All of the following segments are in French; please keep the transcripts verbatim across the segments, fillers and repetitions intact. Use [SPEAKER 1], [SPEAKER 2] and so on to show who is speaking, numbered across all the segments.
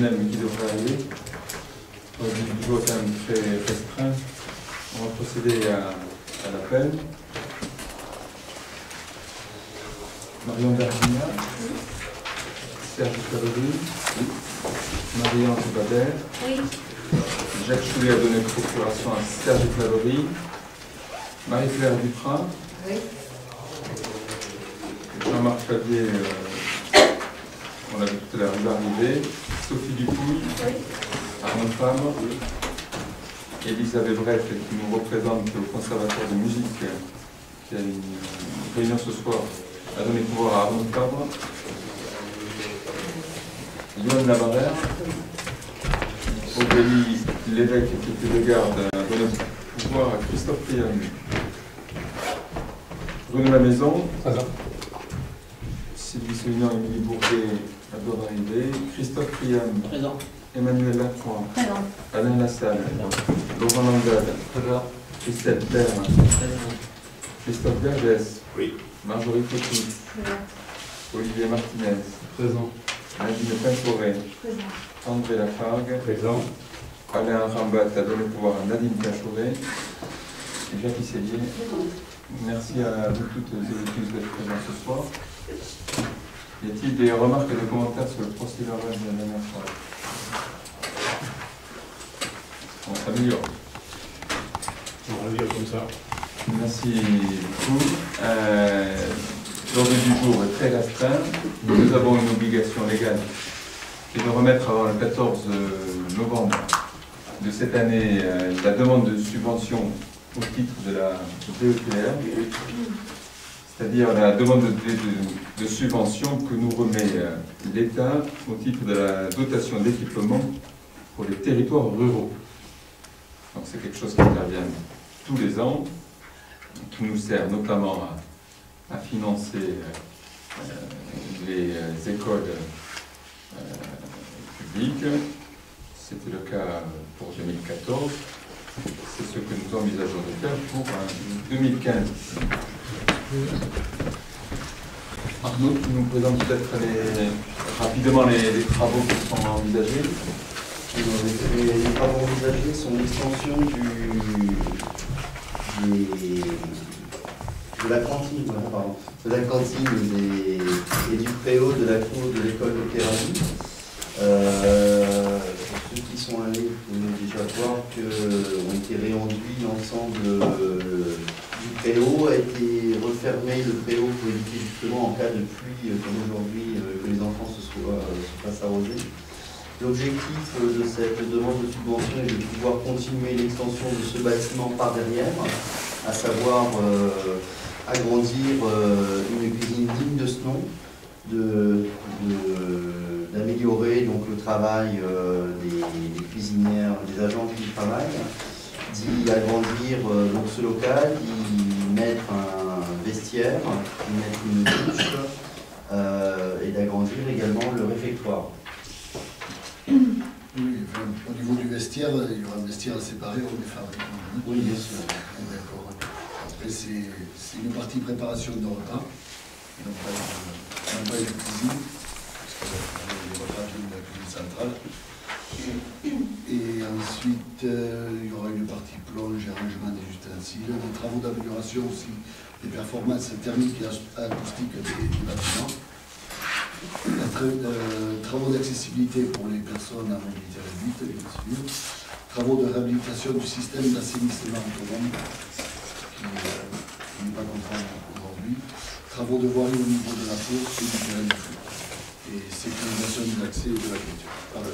[SPEAKER 1] deuxième qui devrait arriver. Le jour est quand même très restreint. On va procéder à, à l'appel. Marion Virginia, oui. Serge Cavalier, oui. Marie-Ange Bader, oui. Jacques Choulet a donné procuration à Serge Claverie, Marie-Claire Duprat, oui. Jean-Marc Favier, euh, on l'a vu tout à l'heure, il va arriver, Sophie Dupouille, oui. Arnaud Fabre, oui. Elisabeth Brett qui nous représente au Conservatoire de musique, qui a une réunion ce soir, a donné pouvoir à Arnaud Fabre. Yoann Labarère, Aurélie Lévesque qui était de garde, a donné pouvoir à Christophe Priam. Bruno Lamaison, Sylvie Soulignan, Émilie Bourget, à doit arriver. Christophe Priam, présent. Emmanuel Lacroix, présent. Alain Lassalle, Laurent Langade, présent. Christelle Terre, Christophe Vergès, oui. Marjorie Coty, Olivier Martinez, présent. Nadine Pinforêt, présent. André Lafargue, présent. Alain Rambat a donné le pouvoir à Nadine Pinforêt et Jacques Cellier. Merci à vous toutes et tous d'être présents ce soir. Y a-t-il des remarques et des commentaires sur le procès-verbal de la dernière fois? On s'améliore.
[SPEAKER 2] On va dire comme ça.
[SPEAKER 1] Merci beaucoup. Euh, L'ordre du jour est très restreint. Nous avons une obligation légale qui est de remettre avant le quatorze novembre de cette année euh, la demande de subvention au titre de la D E T R, c'est-à-dire la demande de, de, de subvention que nous remet euh, l'État au titre de la dotation d'équipement pour les territoires ruraux. Donc c'est quelque chose qui intervient tous les ans, qui nous sert notamment à, à financer euh, les euh, écoles euh, publiques. C'était le cas pour deux mille quatorze. C'est ce que nous envisageons de faire pour euh, deux mille quinze. Arnaud, tu nous présentes peut-être les, rapidement les, les travaux qui sont envisagés.
[SPEAKER 3] Les, les travaux envisagés sont l'extension du, du, de la cantine, pardon, de la cantine des, et du préau de la cour de l'école de Thérapie. Euh, pour ceux qui sont allés, vous pouvez déjà voir qu'on a été réenduit l'ensemble euh, du préau, a été refermé le préau pour éviter justement en cas de pluie, euh, comme aujourd'hui, euh, que les enfants se, soient, euh, se fassent arroser. L'objectif de cette demande de subvention est de pouvoir continuer l'extension de ce bâtiment par derrière, à savoir euh, agrandir euh, une cuisine digne de ce nom, d'améliorer donc le travail euh, des, des cuisinières, des agents qui y travaillent, d'y agrandir euh, donc ce local, d'y mettre un vestiaire, d'y mettre une douche euh, et d'agrandir également le réfectoire.
[SPEAKER 4] Oui, enfin, au niveau du vestiaire, il y aura un vestiaire séparé hommes et femmes.
[SPEAKER 3] Oui, bien sûr.
[SPEAKER 4] D'accord. Après, c'est une partie préparation de repas. Donc, on va de cuisine, parce que les repas viennent de la cuisine centrale. Et ensuite, euh, il y aura une partie plonge et arrangement des ustensiles, des travaux d'amélioration aussi des performances thermiques et acoustiques des, des bâtiments. Tra euh, travaux d'accessibilité pour les personnes à mobilité réduite, bien sûr. Travaux de réhabilitation du système d'assainissement autonome, qui euh, n'est pas conforme aujourd'hui. Travaux de voirie au niveau de la cour et du terrain de foot. Et sécurisation de l'accès et de la culture. Voilà.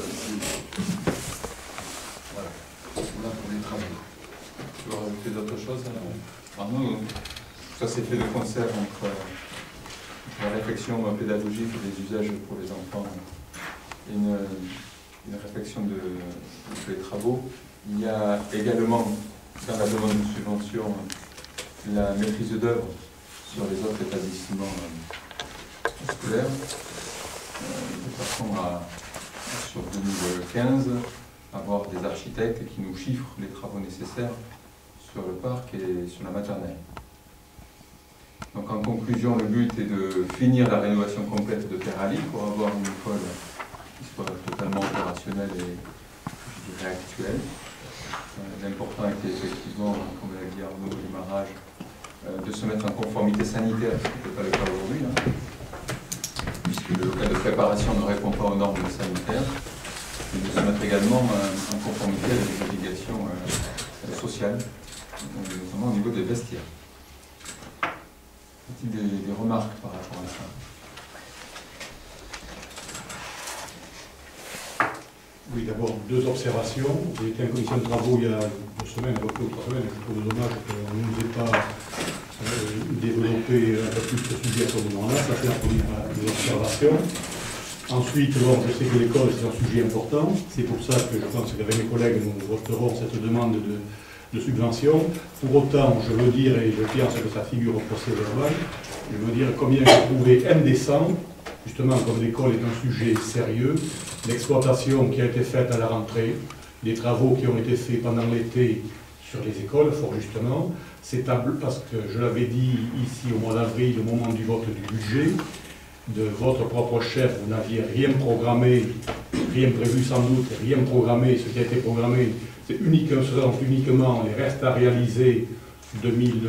[SPEAKER 4] Voilà pour les travaux.
[SPEAKER 1] Tu veux rajouter d'autres choses, Arnaud? Ça s'est fait de concert entre la réflexion pédagogique des usages pour les enfants et une, une réflexion de, de les travaux. Il y a également, dans la demande de subvention, la maîtrise d'œuvre sur les autres établissements scolaires, euh, de façon à, sur deux mille quinze, avoir des architectes qui nous chiffrent les travaux nécessaires sur le parc et sur la maternelle. Donc en conclusion, le but est de finir la rénovation complète de Pérali pour avoir une école qui soit totalement opérationnel et, je dirais, actuel. Euh, L'important était effectivement, comme l'a dit Arnaud au démarrage, euh, de se mettre en conformité sanitaire, ce qui n'est pas le cas aujourd'hui, hein, puisque le local de préparation ne répond pas aux normes sanitaires, et de se mettre également euh, en conformité avec les obligations euh, sociales, notamment au niveau des vestiaires. Y a-t-il des, des remarques par rapport à ça?
[SPEAKER 2] Oui, d'abord deux observations. J'ai été en commission de travaux il y a deux semaines, à peu près, ou trois semaines, et je trouve dommage qu'on ne nous ait pas euh, développé un peu plus ce sujet à ce moment-là. Ça, c'est la première euh, observation. Ensuite, bon, je sais que l'école, c'est un sujet important. C'est pour ça que je pense qu'avec mes collègues, nous voterons cette demande de, de subvention. Pour autant, je veux dire, et je pense que ça figure au procès verbal, je veux dire combien je trouvais indécent, justement, comme l'école est un sujet sérieux, l'exploitation qui a été faite à la rentrée, les travaux qui ont été faits pendant l'été sur les écoles, fort justement, c'est parce que je l'avais dit ici au mois d'avril, au moment du vote du budget, de votre propre chef, vous n'aviez rien programmé, rien prévu sans doute, rien programmé, ce qui a été programmé, c'est uniquement, uniquement les restes à réaliser deux mille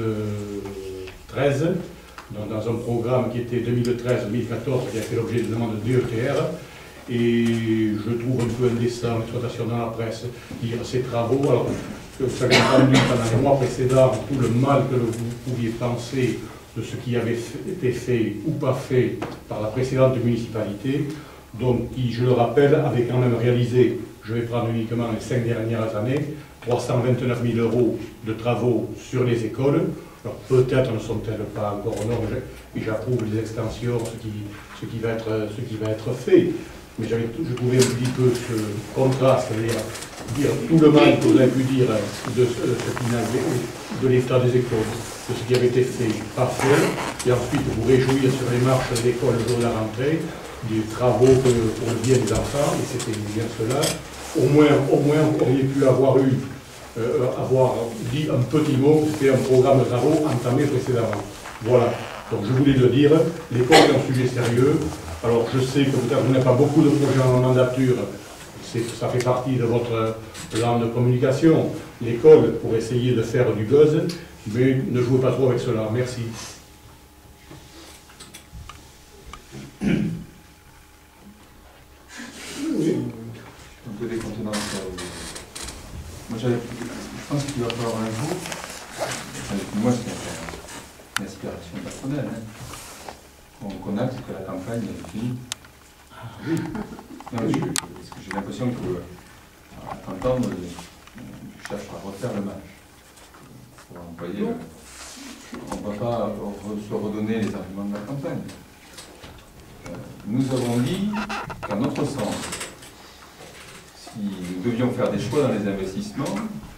[SPEAKER 2] treize, donc dans un programme qui était deux mille treize deux mille quatorze, qui a fait l'objet de demande de D E T R. Et je trouve un peu indécent l'exploitation dans la presse dire ces travaux, alors que vous avez entendu pendant les mois précédents tout le mal que vous pouviez penser de ce qui avait été fait ou pas fait par la précédente municipalité, donc qui, je le rappelle, avait quand même réalisé, je vais prendre uniquement les cinq dernières années, trois cent vingt-neuf mille euros de travaux sur les écoles. Alors peut-être ne sont-elles pas encore aux normes, et j'approuve les extensions, ce qui, ce qui va être, ce qui va être fait. Mais je trouvais un petit peu ce contraste, c'est-à-dire dire tout le mal que vous avez pu dire de, ce, ce de l'état des écoles, de ce qui avait été fait, pas fait, et ensuite vous réjouir sur les marches de l'école le jour de la rentrée, des travaux que, pour le bien des enfants, et c'était bien cela. Au moins, au moins vous auriez pu avoir eu, euh, avoir dit un petit mot, c'était un programme de travaux entamé précédemment. Voilà. Donc je voulais le dire, l'école est un sujet sérieux. Alors je sais que vous n'avez pas beaucoup de projets en mandature, ça fait partie de votre plan de communication, l'école pour essayer de faire du buzz, mais ne jouez pas trop avec cela. Merci.
[SPEAKER 1] Oui. Un peu décontenant. Moi, je pense qu'il va falloir un jour, moi c'est une aspiration personnelle, hein. On connaît que la campagne est finie. Ah oui. Non, je, parce que j'ai l'impression que, à t'entendre, je cherche à refaire le match. Pour employer le... On ne va pas se redonner les arguments de la campagne. Euh, nous avons dit qu'à notre sens, si nous devions faire des choix dans les investissements,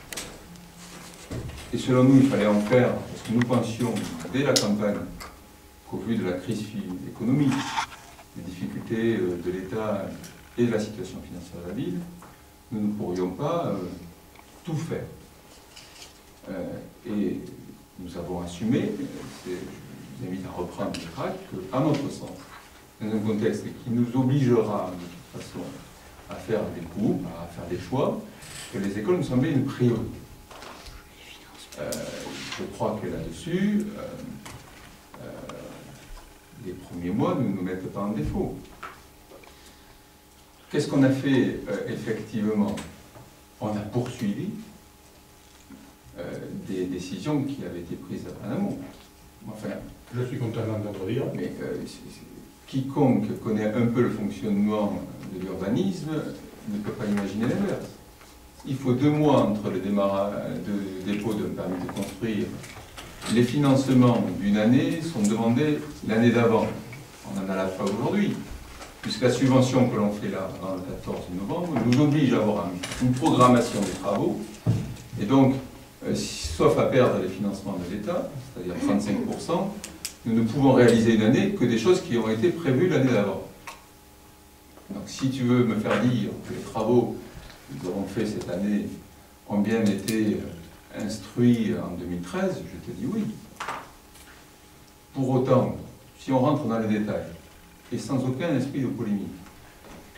[SPEAKER 1] et selon nous, il fallait en faire, parce que nous pensions, dès la campagne, qu'au vu de la crise économique, des difficultés de l'État et de la situation financière de la ville, nous ne pourrions pas euh, tout faire. Euh, et nous avons assumé, je vous invite à reprendre les tracts, qu'à notre sens, dans un contexte qui nous obligera de toute façon à faire des coupes, à faire des choix, que les écoles nous semblaient une priorité. Euh, je crois que là-dessus, euh, euh, les premiers mois ne nous mettent pas en défaut. Qu'est-ce qu'on a fait euh, effectivement? On a poursuivi euh, des décisions qui avaient été prises en amont. Enfin,
[SPEAKER 2] je suis content d'entendre dire.
[SPEAKER 1] Mais euh, c'est, c'est, quiconque connaît un peu le fonctionnement de l'urbanisme ne peut pas imaginer l'inverse. Il faut deux mois entre le démarrage de dépôt d'un permis de construire. Les financements d'une année sont demandés l'année d'avant. On n'en a la preuve aujourd'hui, puisque la subvention que l'on fait là, avant le quatorze novembre, nous oblige à avoir une programmation des travaux. Et donc, euh, sauf à perdre les financements de l'État, c'est-à-dire trente-cinq pour cent, nous ne pouvons réaliser une année que des choses qui ont été prévues l'année d'avant. Donc si tu veux me faire dire que les travaux que nous avons faits cette année ont bien été instruits en deux mille treize, je te dis oui. Pour autant, si on rentre dans les détails, et sans aucun esprit de polémique,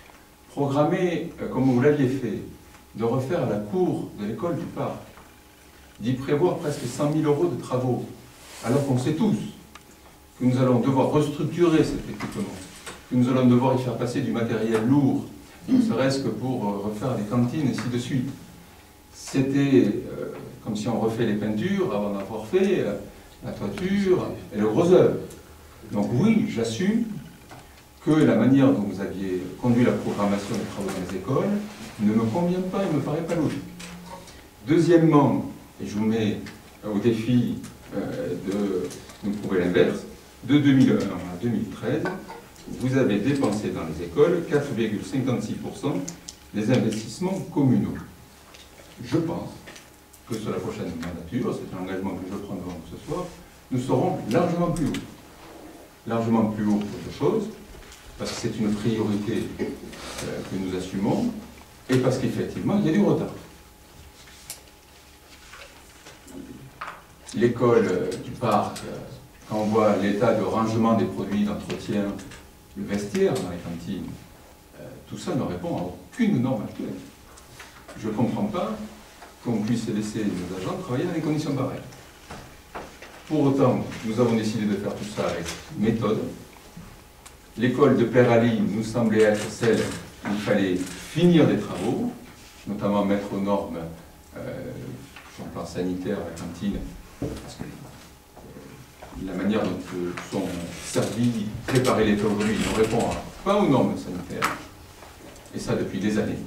[SPEAKER 1] programmer, euh, comme vous l'aviez fait, de refaire la cour de l'école du parc, d'y prévoir presque cent mille euros de travaux, alors qu'on sait tous que nous allons devoir restructurer cet équipement, que nous allons devoir y faire passer du matériel lourd, ne serait-ce que pour euh, refaire des cantines et ainsi de suite. C'était euh, comme si on refait les peintures avant d'avoir fait euh, la toiture et le gros œuvre. Donc oui, j'assume que la manière dont vous aviez conduit la programmation des travaux dans les écoles ne me convient pas et ne me paraît pas logique. Deuxièmement, et je vous mets au défi euh, de nous prouver l'inverse, de deux mille un à deux mille treize, vous avez dépensé dans les écoles quatre virgule cinquante-six pour cent des investissements communaux. Je pense que sur la prochaine mandature, c'est un engagement que je prends devant vous ce soir, nous serons largement plus hauts. Largement plus haut pour autre chose, parce que c'est une priorité euh, que nous assumons, et parce qu'effectivement, il y a du retard. L'école euh, du parc, euh, quand on voit l'état de rangement des produits d'entretien, le vestiaire dans les cantines, euh, tout ça ne répond à aucune norme actuelle. Je ne comprends pas qu'on puisse laisser nos agents travailler dans des conditions pareilles. Pour autant, nous avons décidé de faire tout ça avec méthode. L'école de Père Ali nous semblait être celle où il fallait finir des travaux, notamment mettre aux normes euh, sur le plan sanitaire la cantine, parce que euh, la manière dont euh, sont servis, préparés les plats aujourd'hui ne répond pas aux normes sanitaires, et ça depuis des années.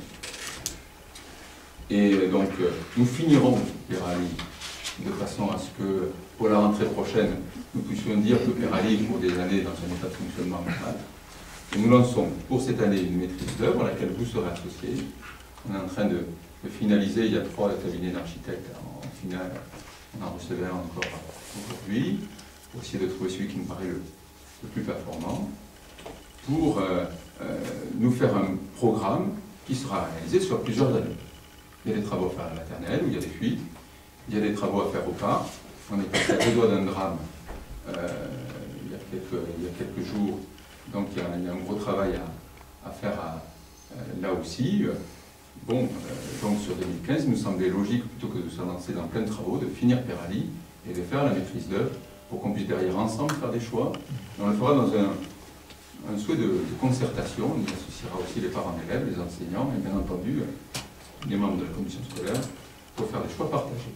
[SPEAKER 1] Et donc, euh, nous finirons Père Ali de façon à ce que, pour la rentrée prochaine, nous puissions dire que Père Ali, pour des années, dans un état de fonctionnement normal. Et nous lançons pour cette année une maîtrise d'œuvre à laquelle vous serez associés. On est en train de, de finaliser, il y a trois cabinets d'architectes en finale, on en recevait un encore aujourd'hui, pour essayer de trouver celui qui nous paraît le, le plus performant, pour euh, euh, nous faire un programme qui sera réalisé sur plusieurs années. Il y a des travaux à faire à la maternelle, où il y a des fuites, il y a des travaux à faire au parc. On est passé à deux doigts d'un drame euh, il, y a quelques, il y a quelques jours, donc il y a, il y a un gros travail à, à faire à, euh, là aussi. Bon, euh, donc sur deux mille quinze, il nous semblait logique, plutôt que de se lancer dans plein de travaux, de finir Père Ali et de faire la maîtrise d'œuvre pour qu'on puisse derrière ensemble faire des choix. Et on le fera dans un, un souhait de, de concertation. On y associera aussi les parents d'élèves, les enseignants et bien entendu les membres de la commission scolaire pour faire des choix partagés.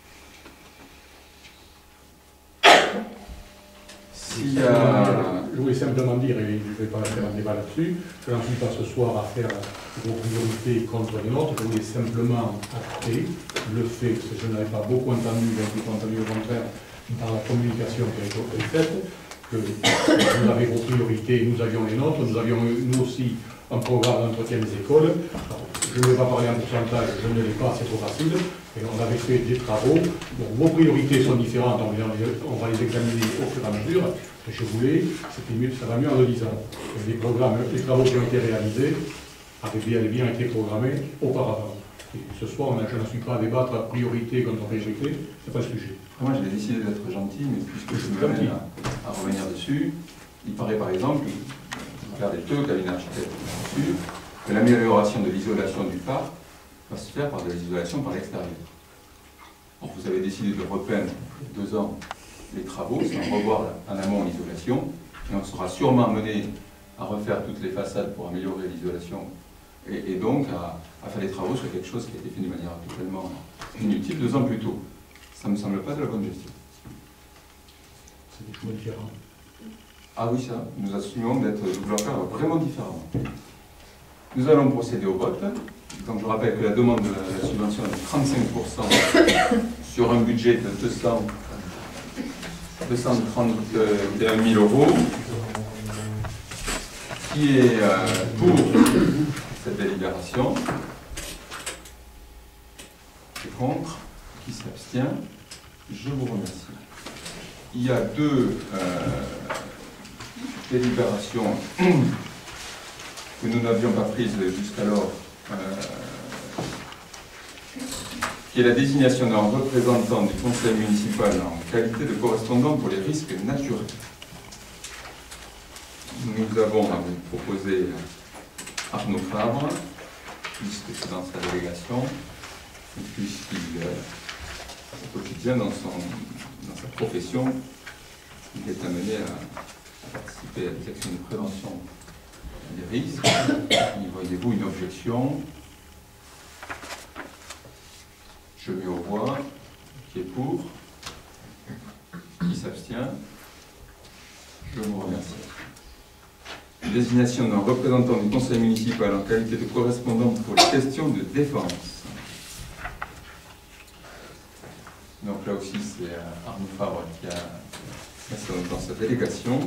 [SPEAKER 1] S'il y a...
[SPEAKER 2] Je voulais simplement dire, et je ne vais pas faire un débat là-dessus, je n'en suis pas ce soir à faire vos priorités contre les nôtres, je voulais simplement acter le fait, parce que je n'avais pas beaucoup entendu, j'ai plutôt entendu au contraire par la communication qui a été faite, que vous avez vos priorités, nous avions les nôtres, nous avions nous aussi un programme d'entretien des écoles. Alors, je ne vais pas parler en pourcentage, je ne l'ai pas, c'est trop facile. Et on avait fait des travaux. Donc vos priorités sont différentes, on va les, on va les examiner au fur et à mesure. Et je voulais, c'était mieux, ça va mieux en le disant. Les programmes, les travaux qui ont été réalisés avaient bien, bien été programmés auparavant. Et ce soir, on a, je n'en suis pas à débattre à priorité contre priorité, c'est pas le sujet.
[SPEAKER 1] Moi, j'ai décidé d'être gentil, mais puisque je me mène à, à revenir dessus, il paraît par exemple, regardez deux cabinets d'architectes dessus, que l'amélioration de l'isolation du parc va se faire par de l'isolation par l'extérieur. Alors, vous avez décidé de repeindre il y a deux ans les travaux, sans revoir en amont l'isolation, et on sera sûrement amené à refaire toutes les façades pour améliorer l'isolation, et, et donc à, à faire des travaux sur quelque chose qui a été fait de manière totalement inutile deux ans plus tôt. Ça ne me semble pas de la bonne gestion.
[SPEAKER 2] C'est des choix différents.
[SPEAKER 1] Ah oui, ça, nous assumons d'être, de vouloir faire vraiment différemment. Nous allons procéder au vote. Donc je rappelle que la demande de la, la subvention est de trente-cinq pour cent sur un budget de deux cent trente et un mille euros, qui est euh, pour cette délibération, qui est contre, qui s'abstient. Je vous remercie. Il y a deux euh, délibérations que nous n'avions pas prises jusqu'alors, euh, qui est la désignation d'un représentant du conseil municipal en qualité de correspondant pour les risques naturels. Nous avons à vous proposer Arnaud Fabre, puisque c'est dans sa délégation, et puisqu'il, euh, au quotidien, dans, son, dans sa profession, il est amené à, à participer à des actions de prévention des risques. Y voyez-vous une objection? Je mets au voix. Qui est pour? Qui s'abstient? Je vous remercie. Désignation d'un représentant du conseil municipal en qualité de correspondant pour les questions de défense. Donc là aussi, c'est Arnaud Fabre qui a dans sa délégation.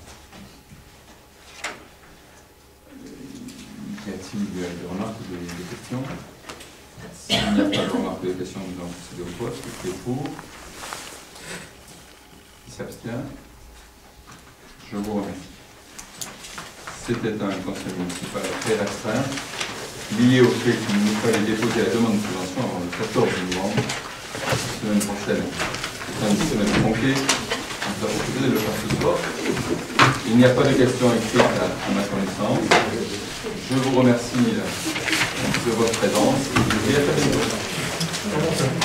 [SPEAKER 1] Y a-t-il des remarques ou des, des questions? S'il n'y a pas de remarques ou de questions, nous allons procéder au vote. Qui est pour? Qui s'abstient? Je vous remercie. C'était un conseil municipal très restreint, lié au fait qu'il nous fallait déposer la demande de subvention avant le quatorze novembre, la semaine prochaine. C'est une semaine tronquée, nous avons proposé de le faire ce soir. Il n'y a pas de questions écrites à, à ma connaissance. Je vous remercie de votre présence et à très bientôt.